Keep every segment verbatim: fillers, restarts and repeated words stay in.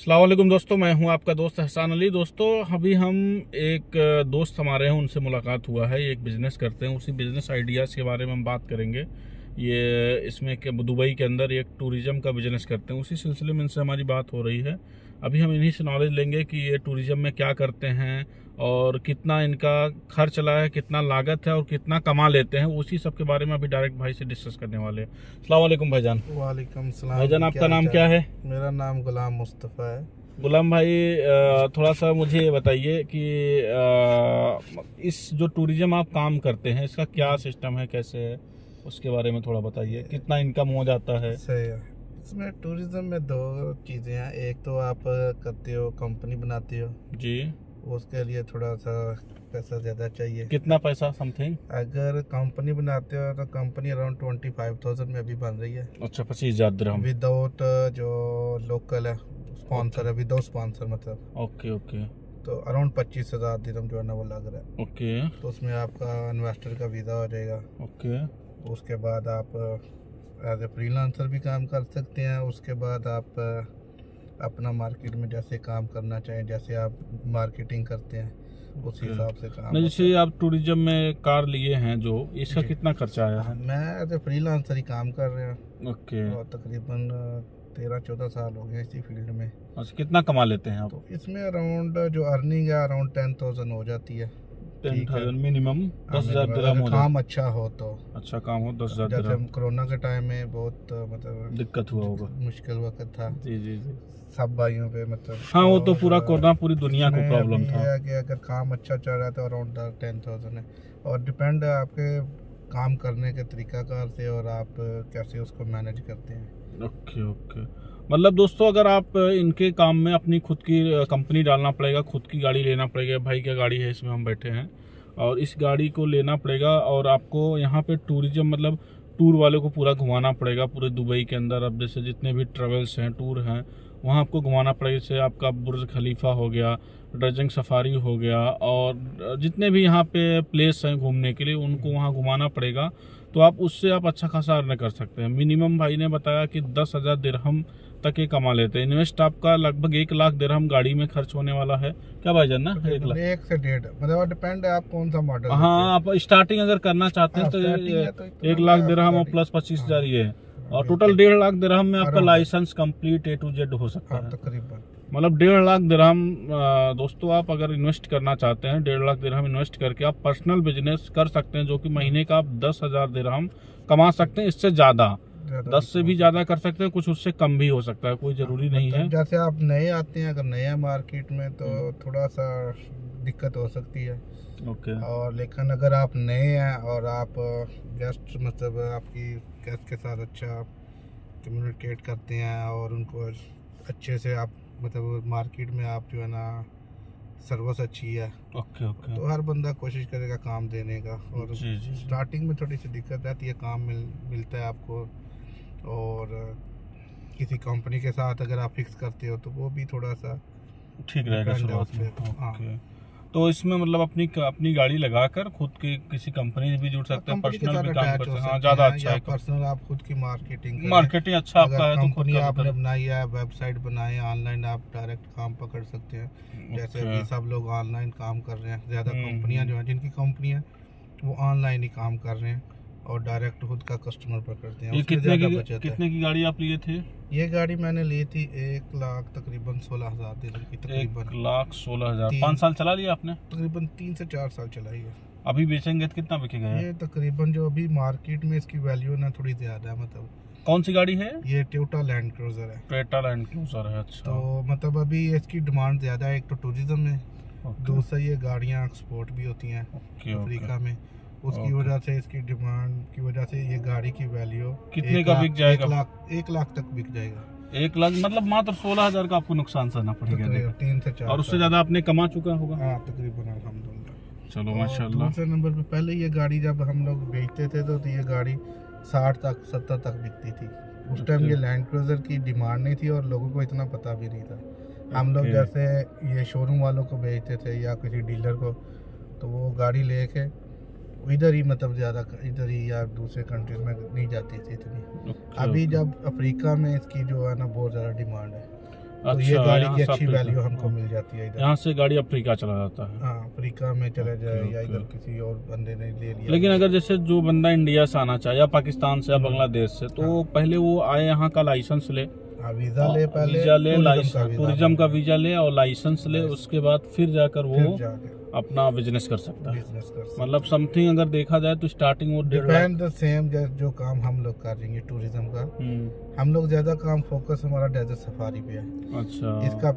अस्सलाम वालेकुम दोस्तों, मैं हूं आपका दोस्त एहसान अली। दोस्तों अभी हम एक दोस्त हमारे हैं, उनसे मुलाकात हुआ है। ये एक बिज़नेस करते हैं, उसी बिज़नेस आइडियाज़ के बारे में हम बात करेंगे। ये इसमें के दुबई के अंदर एक टूरिज़्म का बिज़नेस करते हैं, उसी सिलसिले में इनसे हमारी बात हो रही है। अभी हम इन्हीं से नॉलेज लेंगे कि ये टूरिज़्म में क्या करते हैं और कितना इनका खर्च चला है, कितना लागत है और कितना कमा लेते हैं, उसी सब के बारे में अभी डायरेक्ट भाई से डिस्कस करने वाले हैं। अस्सलाम वालेकुम भाईजान। वालेकुम सलाम भाईजान, आपका नाम क्या है? मेरा नाम गुलाम मुस्तफ़ा है। गुलाम भाई, थोड़ा सा मुझे बताइए कि इस जो टूरिज्म आप काम करते हैं इसका क्या सिस्टम है, कैसे है, उसके बारे में थोड़ा बताइए। कितना इनकम हो जाता है? सही है। इसमें टूरिज्म में दो चीज़ें हैं। एक तो आप करते हो, कंपनी बनाते हो जी, उसके लिए थोड़ा सा पैसा ज़्यादा चाहिए। कितना पैसा समथिंग? अगर कंपनी बनाते हो तो company around twenty five thousand में अभी बन रही है। अच्छा, पच्चीस हजार दिरहम विदाउट जो लोकल है स्पॉन्सर है, विदाउट स्पॉन्सर मतलब। Okay okay. तो अराउंड पच्चीस हजार दिरहम जो है ना वो लग रहा है। ओके। तो उसमें आपका इन्वेस्टर का वीज़ा हो जाएगा। ओके। उसके बाद आप एज ए फ्रीलांसर भी काम कर सकते हैं। उसके बाद आप अपना मार्केट में जैसे काम करना चाहें, जैसे आप मार्केटिंग करते हैं उस हिसाब से काम। जैसे आप टूरिज्म में कार लिए हैं जो, इसका कितना खर्चा आया है? मैं एज ए फ्रीलांसर ही काम कर रहे हैं। ओके। और तकरीबन तेरह चौदह साल हो गए इसी फील्ड में। अच्छा, कितना कमा लेते हैं आप? तो इसमें अराउंड जो अर्निंग है अराउंड टेन थाउजेंड हो जाती है। टेन थाउजेंड मिनिमम, दस हजार दिरहम हो काम अच्छा हो तो। अच्छा काम हो दस हजार जैसे दिरहम। हम कोरोना के टाइम में बहुत मतलब दिक्कत हुआ होगा, मुश्किल वक्त था जी जी जी, सब भाइयों पे मतलब। हाँ वो तो पूरा कोरोना पूरी दुनिया को प्रॉब्लम था। है कि अगर काम अच्छा चल रहा है तो अराउंड टेन थाउजेंड है। और डिपेंड है आपके काम करने के तरीकाकार से और आप कैसे उसको मैनेज करते हैं। Okay okay. मतलब दोस्तों, अगर आप इनके काम में अपनी खुद की कंपनी डालना पड़ेगा, खुद की गाड़ी लेना पड़ेगा। भाई क्या गाड़ी है, इसमें हम बैठे हैं और इस गाड़ी को लेना पड़ेगा और आपको यहाँ पे टूरिज्म मतलब टूर वाले को पूरा घुमाना पड़ेगा पूरे दुबई के अंदर। अब जैसे जितने भी ट्रेवल्स हैं, टूर हैं, वहाँ आपको घुमाना पड़ेगा। जैसे आपका बुर्ज खलीफा हो गया, ड्रजिंग सफारी हो गया और जितने भी यहाँ पे प्लेस हैं घूमने के लिए उनको वहाँ घुमाना पड़ेगा। तो आप उससे आप अच्छा खासा अर्न कर सकते हैं। मिनिमम भाई ने बताया कि दस हजार दिरहम तक ये कमा लेते हैं। इन्वेस्ट आपका लगभग एक लाख दिरहम गाड़ी में खर्च होने वाला है। क्या भाईजान ना? एक लाख एक से डेढ़ मतलब डिपेंड है आप कौन सा मॉडल। हाँ, आप स्टार्टिंग अगर करना चाहते हैं तो, तो एक लाख दिरहम और प्लस पच्चीस हजार ये है और टोटल डेढ़ लाख दिरहम में आपका license complete A to Z हो सकता है तकरीबन। मतलब डेढ़ लाख दिरहम। दोस्तों आप अगर इन्वेस्ट करना चाहते हैं, डेढ़ लाख दिरहम इन्वेस्ट करके आप पर्सनल बिजनेस कर सकते हैं, जो कि महीने का आप दस हजार दिरहम कमा सकते हैं। इससे ज्यादा दस से भी ज्यादा कर सकते हैं, कुछ उससे कम भी हो सकता है, कोई जरूरी नहीं है। जैसे आप नए आते हैं, अगर नया मार्केट में तो थोड़ा सा दिक्कत हो सकती है। ओके। और लेकिन अगर आप नए हैं और आप गेस्ट मतलब आपकी गेस्ट के साथ अच्छा कम्युनिकेट करते हैं और उनको अच्छे से आप मतलब मार्केट में आप जो है ना सर्विस अच्छी है, ओके ओके, तो हर बंदा कोशिश करेगा काम देने का। और जी जी, स्टार्टिंग में थोड़ी सी दिक्कत रहती है, काम मिल मिलता है आपको। और किसी कंपनी के साथ अगर आप फिक्स करते हो तो वो भी थोड़ा सा ठीक रहेगा शुरुआत में। हाँ। तो इसमें मतलब अपनी अपनी गाड़ी लगाकर खुद की किसी कंपनी से भी जुड़ सकते हैं, पर्सनल भी काम कर सकते हैं। हाँ, ज्यादा अच्छा है। पर्सनल आप खुद की मार्केटिंग मार्केटिंग अच्छा आपका है तो कंपनी आपने बनाई है, वेबसाइट बनाई है, ऑनलाइन आप डायरेक्ट काम पकड़ सकते हैं। जैसे अभी सब लोग ऑनलाइन काम कर रहे हैं, ज्यादा कंपनियां जो है जिनकी कंपनी है वो ऑनलाइन ही काम कर रहे हैं और डायरेक्ट खुद का कस्टमर पकड़ते हैं। ये कितने की कितने की गाड़ी आप लिए थे? ये गाड़ी मैंने ली थी एक लाख तकरीबन सोलह हजार दिरहम की। तकरीबन एक लाख सोलह हजार पाँच साल चला लिया आपने? तकरीबन तीन से चार साल चलाई है। अभी बेचेंगे तो कितना बिकेगा? ये तकरीबन जो अभी मार्केट में इसकी वैल्यू ना थोड़ी ज्यादा है। मतलब कौन सी गाड़ी है ये? टोयोटा लैंड क्रूजर है। टोयोटा लैंड क्रूजर है, अच्छा। तो मतलब अभी इसकी डिमांड ज्यादा है। एक तो टूरिज्म में, दूसरा ये गाड़ियाँ एक्सपोर्ट भी होती हैं अफ्रीका में, उसकी वजह से इसकी डिमांड की वजह से ये गाड़ी की वैल्यू कितने का बिक जाएगा? एक लाख एक लाख तक बिक जाएगा। एक लाख मतलब मात्र सोलह हजार का आपको नुकसान सहना पड़ेगा। तीन से चार और उससे ज्यादा आपने कमा चुका होगा। हाँ तकरीबन, अल्हम्दुलिल्लाह। चलो माशाल्लाह। दूसरे नंबर पे पहले ये गाड़ी जब हम लोग बेचते थे तो ये गाड़ी साठ तक सत्तर तक बिकती थी। उस टाइम ये लैंड क्रूजर की डिमांड नहीं थी और लोगों को इतना पता भी नहीं था। हम लोग जैसे ये शोरूम वालों को बेचते थे या किसी डीलर को, तो वो गाड़ी लेके इधर ही मतलब ज़्यादा इधर ही या दूसरे कंट्रीज में नहीं जाती थी इतनी। अभी जब अफ्रीका में इसकी जो है ना बहुत ज़्यादा डिमांड है। तो ये गाड़ी की अच्छी वैल्यू हमको मिल जाती है इधर। यहाँ से गाड़ी अफ्रीका चला जाता है। हाँ, अफ्रीका में चला जाए या इधर किसी और बंदे ने ले लिया। लेकिन अगर जैसे जो बंदा इंडिया से आना चाहे या पाकिस्तान से या बांग्लादेश से, तो पहले वो आए यहाँ का लाइसेंस ले, वीजा ले, पहले वीजा ले, टूरिज्म का वीजा ले और लाइसेंस ले, उसके बाद फिर जाकर वो अपना बिजनेस कर सकता है। मतलब समथिंग अगर देखा जाए तो स्टार्टिंग वो डिपेंड द सेम जो काम हम लोग कर रहे हैं टूरिज्म का, हम लोग ज्यादा काम फोकस हमारा डेजर्ट सफारी पे है। अच्छा, इसका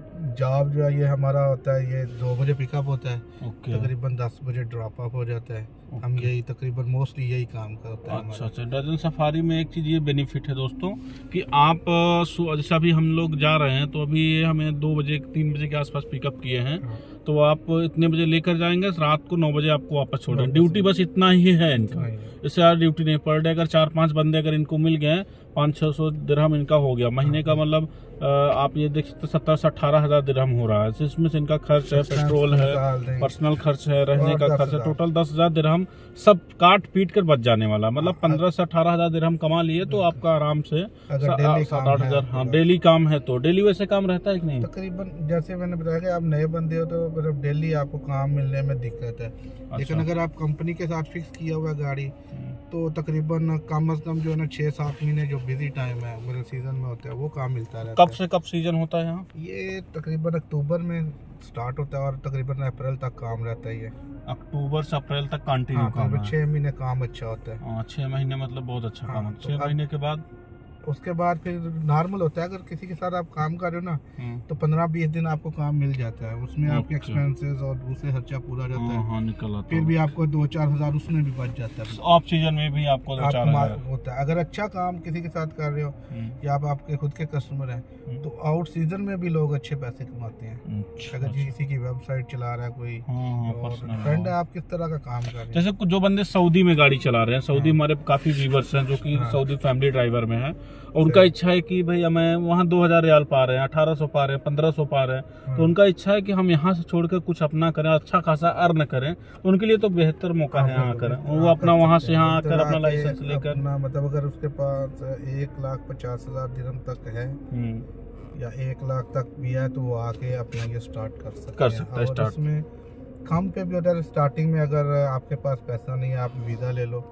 जॉब जो है ये हमारा होता है, ये दो बजे पिकअप होता है, तकरीबन दस बजे ड्रॉप ऑफ हो जाता है। हम यही तकरीबन मोस्टली यही काम करते हैं। अच्छा अच्छा, डेजर्ट सफारी में एक चीज़ ये बेनिफिट है दोस्तों कि आप जैसे अभी हम लोग जा रहे हैं, तो अभी हमें दो बजे तीन बजे के आसपास पिकअप किए हैं, तो आप इतने बजे लेकर जाएंगे, रात को नौ बजे आपको वापस छोड़ेंगे। ड्यूटी बस इतना ही है इनका, इससे यार ड्यूटी नहीं। पर डे अगर चार पांच बंदे अगर इनको मिल गए, पाँच छः सौ दिरहम इनका हो गया महीने का। मतलब आप ये देख सकते सत्तर से अठारह हजार दिरहम हो रहा है। इसमें से इनका खर्च है, पेट्रोल है, पर्सनल खर्च है, रहने का खर्च है, टोटल दस हजार दिरहम सब काट पीट कर बच जाने वाला। मतलब पंद्रह से अठारह हजार दिरहम कमा लिए तो आपका आराम से सात आठ हजार। हाँ, डेली काम है तो डेली वैसे काम रहता है कि नहीं? तकरीबन जैसे मैंने बताया कि आप नए बंदे हो तो मतलब डेली आपको काम मिलने में दिक्कत है। अच्छा। लेकिन अगर आप कंपनी के साथ फिक्स किया हुआ गाड़ी तो तकरीबन कम अज कम जो है ना छह सात महीने जो बिजी टाइम है मतलब सीजन में होता है वो काम मिलता रहता है। कब से कब सीजन होता है यहाँ? ये तकरीबन अक्टूबर में स्टार्ट होता है और तकरीबन अप्रैल तक काम रहता है। ये अक्टूबर से अप्रैल तक कंटिन्यू काम है। छह महीने काम अच्छा होता है। हाँ, छह महीने मतलब बहुत अच्छा काम है। छह महीने के बाद उसके बाद फिर नॉर्मल होता है। अगर किसी के साथ आप काम कर रहे हो ना तो पंद्रह बीस दिन आपको काम मिल जाता है, उसमें आपके एक्सपेंसेस और दूसरे खर्चा पूरा रहता है। हाँ, निकल आता फिर भी आपको दो चार हजार उसमें भी बच जाता है। ऑफ सीजन में भी आपको दो चार हजार होता है। अगर अच्छा काम किसी के साथ कर रहे हो या आप आपके खुद के कस्टमर हैं तो आउट सीजन में भी लोग अच्छे पैसे कमाते हैं। अगर किसी की वेबसाइट चला रहा है कोई फ्रेंड है, आप किस तरह का काम कर रहे हैं? जैसे जो बंदे सऊदी में गाड़ी चला रहे हैं, सऊदी हमारे काफी व्यूवर्स हैं जो कि सऊदी फैमिली ड्राइवर में है, और उनका इच्छा है कि भाई हमें वहाँ दो हजार रियाल पा रहे हैं, अठारह सौ पा रहे हैं, पंद्रह सौ पा रहे हैं, तो उनका इच्छा है कि हम यहाँ से छोड़कर कुछ अपना करें, अच्छा खासा अर्न करें। तो उनके लिए तो बेहतर मौका है यहाँ आकर, वो अपना वहाँ से यहाँ आकर अपना लाइसेंस लेकर। मतलब अगर उसके पास एक लाख पचास हजार दिरहम तक है या एक लाख तक भी है तो वो आके अपना ये स्टार्ट कर सकते कर सकता है। स्टार्ट में कम पे भी होता है। स्टार्टिंग में अगर आपके पास पैसा नहीं है, आप वीज़ा ले लो,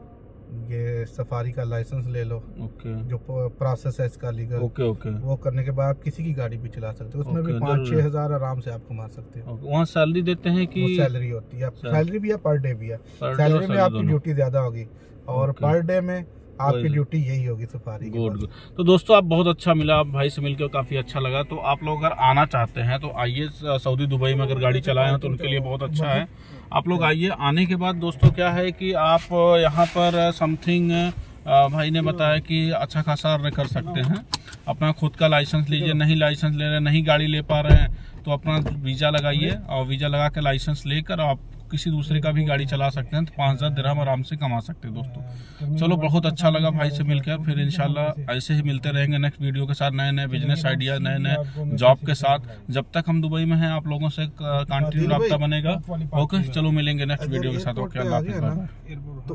ये सफारी का लाइसेंस ले लो, ओके, जो प्रोसेस है इसका लीगल, ओके ओके, वो करने के बाद आप किसी की गाड़ी भी चला सकते हो। उसमें भी पाँच छः हजार आराम से आप कमा सकते हो। वहाँ सैलरी देते हैं कि सैलरी होती है? सैलरी भी है, पर डे भी है। सैलरी में आपकी ड्यूटी ज्यादा होगी और पर डे में आपकी ड्यूटी यही होगी सफारी की। Good good. तो दोस्तों आप बहुत अच्छा मिला, आप भाई से मिलकर काफी अच्छा लगा। तो आप लोग अगर आना चाहते हैं तो आइए, सऊदी दुबई में अगर गाड़ी चलाए हैं तो उनके लिए बहुत अच्छा है। आप लोग आइए। आने के बाद दोस्तों क्या है कि आप यहाँ पर समथिंग भाई ने बताया कि अच्छा खासा अर्न कर सकते हैं। अपना खुद का लाइसेंस लीजिए, नहीं लाइसेंस ले रहे, नहीं गाड़ी ले पा रहे हैं तो अपना वीजा लगाइए और वीजा लगा के लाइसेंस लेकर आप किसी दूसरे का भी गाड़ी चला सकते हैं, तो पाँच हजार दिरहम आराम से कमा सकते हैं दोस्तों। चलो बहुत अच्छा लगा भाई से मिलकर, फिर इंशाल्लाह ऐसे ही मिलते रहेंगे नेक्स्ट वीडियो के साथ, नए नए बिजनेस आइडिया, नए नए जॉब के साथ। जब तक हम दुबई में हैं आप लोगों से कंटिन्यू रब्ता बनेगा। ओके, चलो मिलेंगे नेक्स्ट वीडियो के साथ। ओके, अल्लाह हाफिज़।